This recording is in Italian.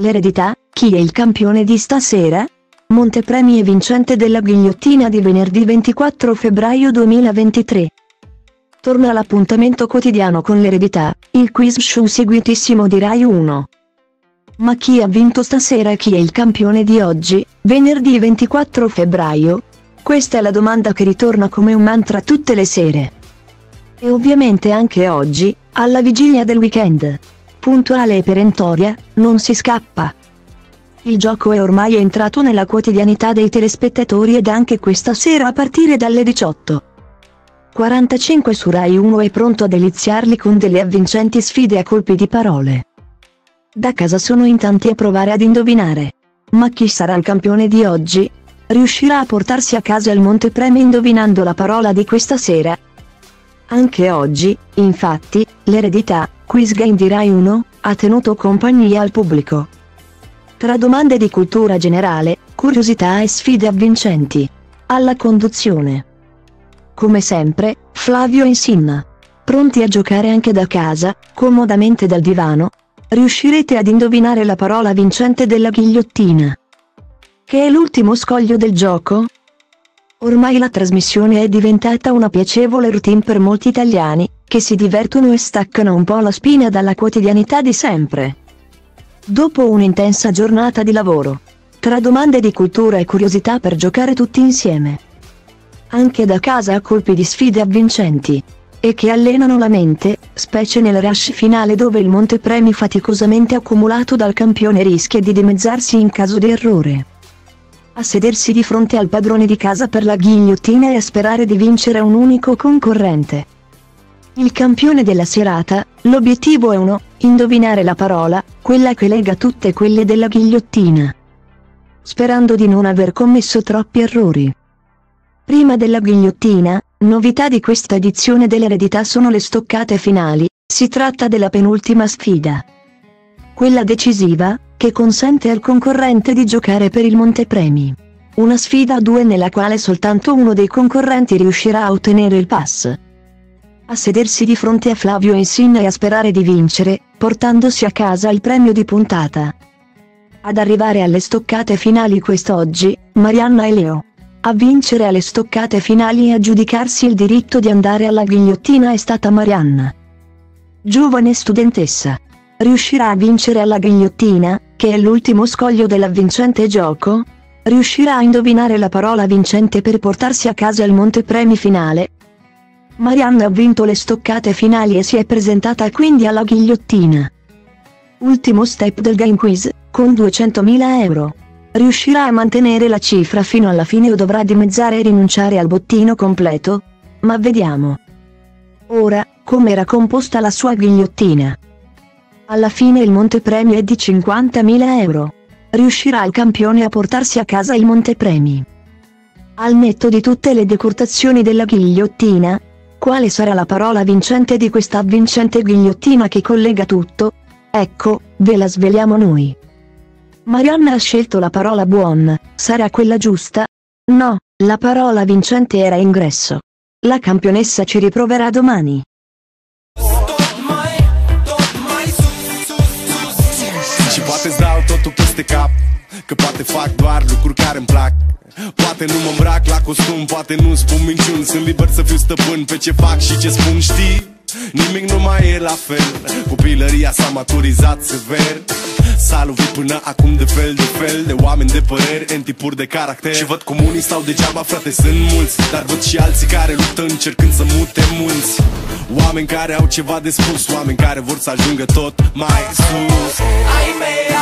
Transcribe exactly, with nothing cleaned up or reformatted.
L'eredità, chi è il campione di stasera? Montepremi e vincente della ghigliottina di venerdì ventiquattro febbraio duemilaventitré. Torna l'appuntamento quotidiano con l'eredità, il quiz show seguitissimo di Rai uno. Ma chi ha vinto stasera e chi è il campione di oggi, venerdì ventiquattro febbraio? Questa è la domanda che ritorna come un mantra tutte le sere. E ovviamente anche oggi, alla vigilia del weekend. Puntuale e perentoria, non si scappa. Il gioco è ormai entrato nella quotidianità dei telespettatori ed anche questa sera a partire dalle diciotto e quarantacinque su Rai uno è pronto a deliziarli con delle avvincenti sfide a colpi di parole. Da casa sono in tanti a provare ad indovinare. Ma chi sarà il campione di oggi? Riuscirà a portarsi a casa il montepremi indovinando la parola di questa sera? Anche oggi, infatti, l'eredità, quiz game di Rai uno, ha tenuto compagnia al pubblico. Tra domande di cultura generale, curiosità e sfide avvincenti. Alla conduzione, come sempre, Flavio Insinna. Pronti a giocare anche da casa, comodamente dal divano? Riuscirete ad indovinare la parola vincente della ghigliottina? Che è l'ultimo scoglio del gioco? Ormai la trasmissione è diventata una piacevole routine per molti italiani, che si divertono e staccano un po' la spina dalla quotidianità di sempre. Dopo un'intensa giornata di lavoro, tra domande di cultura e curiosità per giocare tutti insieme. Anche da casa a colpi di sfide avvincenti. E che allenano la mente, specie nel rush finale dove il montepremi faticosamente accumulato dal campione rischia di dimezzarsi in caso di errore. A sedersi di fronte al padrone di casa per la ghigliottina e a sperare di vincere un unico concorrente. Il campione della serata, l'obiettivo è uno, indovinare la parola, quella che lega tutte quelle della ghigliottina. Sperando di non aver commesso troppi errori. Prima della ghigliottina, novità di questa edizione dell'eredità sono le stoccate finali, si tratta della penultima sfida. Quella decisiva, che consente al concorrente di giocare per il montepremi. Una sfida a due nella quale soltanto uno dei concorrenti riuscirà a ottenere il pass. A sedersi di fronte a Flavio Insinna e a sperare di vincere, portandosi a casa il premio di puntata. Ad arrivare alle stoccate finali quest'oggi, Marianna e Leo. A vincere alle stoccate finali e a giudicarsi il diritto di andare alla ghigliottina è stata Marianna. Giovane studentessa. Riuscirà a vincere alla ghigliottina, che è l'ultimo scoglio dell'avvincente gioco? Riuscirà a indovinare la parola vincente per portarsi a casa il montepremi finale? Marianna ha vinto le stoccate finali e si è presentata quindi alla ghigliottina. Ultimo step del game quiz, con duecentomila euro. Riuscirà a mantenere la cifra fino alla fine o dovrà dimezzare e rinunciare al bottino completo? Ma vediamo. Ora, come era composta la sua ghigliottina? Alla fine il montepremi è di cinquantamila euro. Riuscirà il campione a portarsi a casa il montepremi? Al netto di tutte le decurtazioni della ghigliottina, quale sarà la parola vincente di questa avvincente ghigliottina che collega tutto? Ecco, ve la sveliamo noi. Marianna ha scelto la parola buon, sarà quella giusta? No, la parola vincente era ingresso. La campionessa ci riproverà domani. Și poate-ți dau totul peste cap, că poate fac doar lucruri care-mi plac. Poate nu mă îmbrac la costum, poate nu spun minciuni. Sunt liber să fiu stăpân pe ce fac și ce spun, știi? Nimic nu mai e la fel, copilăria s-a maturizat sever. S-a lovit până acum de fel de fel de oameni de păreri, în tipuri de caracter. Și văd cum unii stau degeaba, frate, sunt mulți, dar văd și alții care luptă încercând să mute mulți. Oameni care au ceva de spus, oameni care vor să ajungă tot mai sus. Ai mei